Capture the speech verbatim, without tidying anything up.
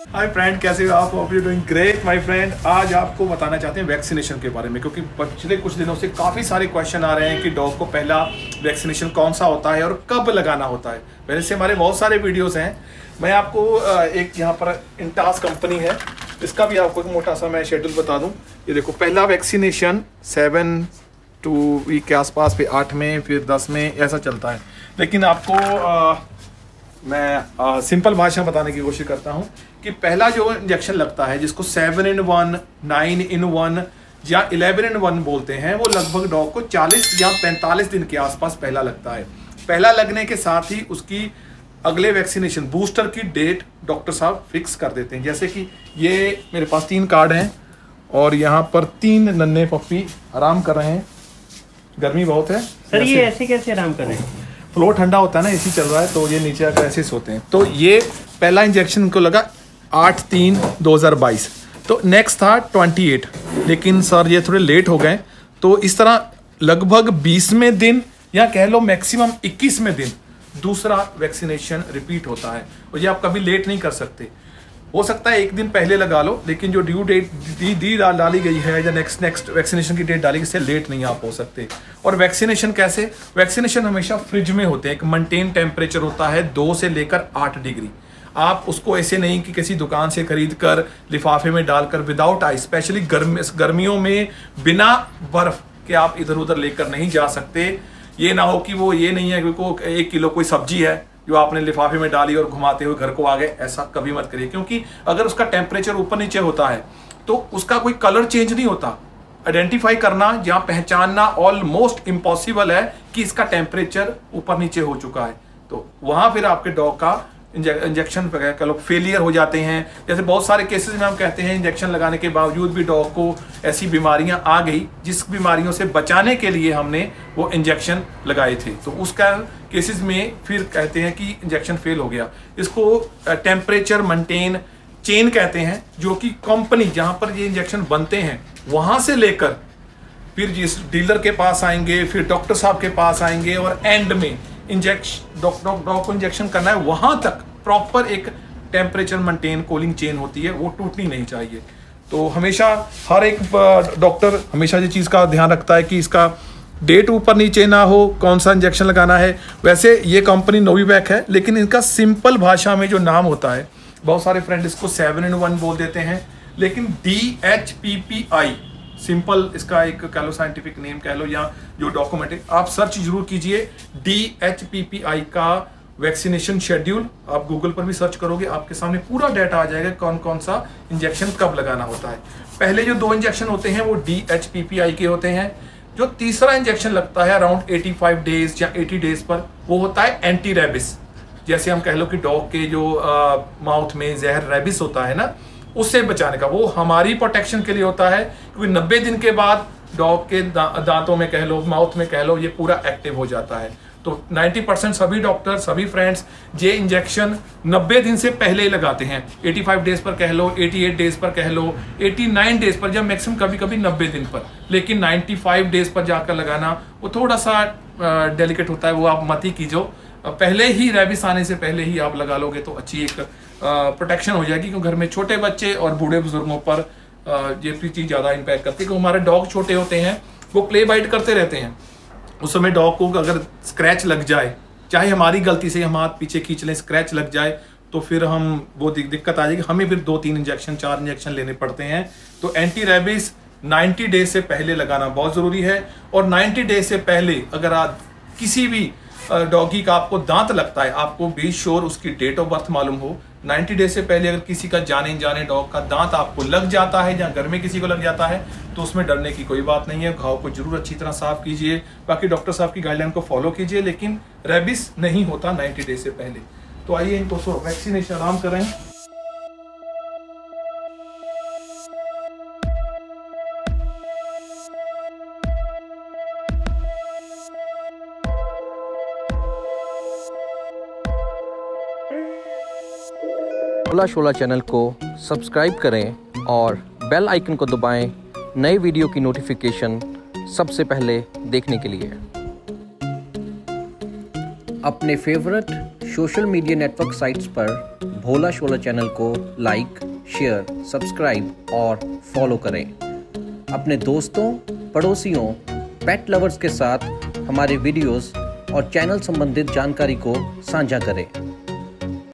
Hi friend, कैसे हो आप? Hope you doing great my friend. आज आपको बताना चाहते हैं वैक्सीनेशन के बारे में, क्योंकि पिछले कुछ दिनों से काफ़ी सारे क्वेश्चन आ रहे हैं कि डॉग को पहला वैक्सीनेशन कौन सा होता है और कब लगाना होता है। पहले से हमारे बहुत सारे वीडियोस हैं। मैं आपको एक यहाँ पर इंटास कंपनी है, इसका भी आपको एक मोटा सा मैं शेड्यूल बता दूँ। ये देखो, पहला वैक्सीनेशन सेवन टू वीक के आसपास, फिर आठ में, फिर दस में, ऐसा चलता है। लेकिन आपको आ, मैं सिंपल भाषा में बताने की कोशिश करता हूँ कि पहला जो इंजेक्शन लगता है, जिसको seven in one, nine in one या इलेवन इन वन बोलते हैं, वो लगभग डॉग को चालीस या पैंतालीस दिन के आसपास पहला लगता है। पहला लगने के साथ ही उसकी अगले वैक्सीनेशन बूस्टर की डेट डॉक्टर साहब फिक्स कर देते हैं। जैसे कि ये मेरे पास तीन कार्ड हैं और यहाँ पर तीन नन्हे पप्पी आराम कर रहे हैं। गर्मी बहुत है सर, ये ऐसे कैसे आराम कर रहे हैं? फ्लोर ठंडा होता है ना, एसी चल रहा है, तो ये नीचे आकर ऐसे सोते हैं। तो ये पहला इंजेक्शन इनको लगा आठ तीन दो हज़ार बाईस, तो नेक्स्ट था अट्ठाईस, लेकिन सर ये थोड़े लेट हो गए। तो इस तरह लगभग बीसवें दिन या कह लो मैक्सिमम इक्कीसवें दिन दूसरा वैक्सीनेशन रिपीट होता है, और ये आप कभी लेट नहीं कर सकते। हो सकता है एक दिन पहले लगा लो, लेकिन जो ड्यू डेट दी दी डाली गई है या नेक्स्ट नेक्स्ट वैक्सीनेशन की डेट डाली, इससे लेट नहीं आप हो सकते। और वैक्सीनेशन कैसे? वैक्सीनेशन हमेशा फ्रिज में होते हैं। एक मेंटेन टेम्परेचर होता है दो से लेकर आठ डिग्री। आप उसको ऐसे नहीं कि किसी दुकान से खरीद कर लिफाफे में डालकर विदाउट आइस, स्पेशली गर्मी गर्मियों में बिना बर्फ के आप इधर उधर लेकर नहीं जा सकते। ये ना हो कि वो ये नहीं है कि एक किलो कोई सब्जी है जो आपने लिफाफे में डाली और घुमाते हुए घर को आ गए, ऐसा कभी मत करिए। क्योंकि अगर उसका टेम्परेचर ऊपर नीचे होता है तो उसका कोई कलर चेंज नहीं होता। आइडेंटिफाई करना या पहचानना ऑलमोस्ट इम्पॉसिबल है कि इसका टेम्परेचर ऊपर नीचे हो चुका है। तो वहां फिर आपके डॉग का इंजेक्शन कह लो फेलियर हो जाते हैं। जैसे बहुत सारे केसेस में हम कहते हैं इंजेक्शन लगाने के बावजूद भी डॉग को ऐसी बीमारियां आ गई जिस बीमारियों से बचाने के लिए हमने वो इंजेक्शन लगाए थे, तो उसका केसेस में फिर कहते हैं कि इंजेक्शन फेल हो गया। इसको टेम्परेचर मेंटेन चेन कहते हैं, जो कि कंपनी जहां पर ये इंजेक्शन बनते हैं वहां से लेकर फिर जिस डीलर के पास आएंगे, फिर डॉक्टर साहब के पास आएंगे, और एंड में इंजेक्शन डॉग डॉग को इंजेक्शन करना है, वहां तक प्रॉपर एक टेम्परेचर मेंटेन कूलिंग चेन होती है, वो टूटनी नहीं चाहिए। तो हमेशा हर एक डॉक्टर हमेशा ये चीज़ का ध्यान रखता है कि इसका डेट ऊपर नीचे ना हो, कौन सा इंजेक्शन लगाना है। वैसे ये कंपनी नोवीवैक है, लेकिन इनका सिंपल भाषा में जो नाम होता है, बहुत सारे फ्रेंड इसको सेवन इन वन बोल देते हैं, लेकिन D H P P I simple इसका एक कह लो साइंटिफिक नेम कह लो, या जो डॉक्यूमेंट आप सर्च जरूर कीजिए D H P P I का वैक्सीनेशन शेड्यूल। आप गूगल पर भी सर्च करोगे, आपके सामने पूरा डाटा आ जाएगा कौन कौन सा इंजेक्शन कब लगाना होता है। पहले जो दो इंजेक्शन होते हैं वो D H P P I के होते हैं। जो तीसरा इंजेक्शन लगता है अराउंड पचासी डेज या अस्सी डेज पर, वो होता है एंटी रेबिस। जैसे हम कह लो कि डॉग के जो माउथ में जहर रेबिस होता है ना, उससे बचाने का, वो हमारी प्रोटेक्शन के लिए होता है। क्योंकि नब्बे दिन के बाद डॉग के दा, दांतों में कह लो, माउथ में कह लो, ये पूरा एक्टिव हो जाता है। तो नब्बे परसेंट सभी डॉक्टर, सभी फ्रेंड्स ये इंजेक्शन नब्बे दिन से पहले ही लगाते हैं। पचासी डेज पर कह लो, अठासी डेज पर कह लो, नवासी डेज पर, जब मैक्सिमम कभी कभी नब्बे दिन पर, लेकिन पचानवे डेज पर जाकर लगाना वो थोड़ा सा डेलिकेट होता है, वो आप मत ही कीजिए। पहले ही रेबिस आने से पहले ही आप लगा लोगे तो अच्छी एक प्रोटेक्शन हो जाएगी। क्योंकि घर में छोटे बच्चे और बूढ़े बुजुर्गों पर ये चीज़ ज़्यादा इम्पैक्ट करती है। क्योंकि हमारे डॉग छोटे होते हैं, वो प्ले बाइट करते रहते हैं, उस समय डॉग को अगर स्क्रैच लग जाए, चाहे हमारी गलती से हम हाथ पीछे खींच लें, स्क्रैच लग जाए, तो फिर हम वो दिक्कत आ जाएगी, हमें फिर दो तीन इंजेक्शन चार इंजेक्शन लेने पड़ते हैं। तो एंटी रेबिस नब्बे डेज से पहले लगाना बहुत ज़रूरी है। और नब्बे डेज से पहले अगर आप किसी भी डॉगी का आपको दांत लगता है, आपको बी श्योर उसकी डेट ऑफ बर्थ मालूम हो। नब्बे डेज से पहले अगर किसी का जाने जाने डॉग का दांत आपको लग जाता है, या घर में किसी को लग जाता है, तो उसमें डरने की कोई बात नहीं है। घाव को जरूर अच्छी तरह साफ कीजिए, बाकी डॉक्टर साहब की गाइडलाइन को फॉलो कीजिए, लेकिन रेबिस नहीं होता नब्बे डेज से पहले। तो आइए इनको तो वैक्सीनेशन आराम करें। शोला शोला चैनल को सब्सक्राइब करें और बेल आइकन को दबाएं नए वीडियो की नोटिफिकेशन सबसे पहले देखने के लिए। अपने favourite social media network sites पर भोला शोला चैनल को लाइक, शेयर, सब्सक्राइब और फॉलो करें। अपने दोस्तों, पड़ोसियों, पेट लवर्स के साथ हमारे वीडियोस और चैनल संबंधित जानकारी को साझा करें।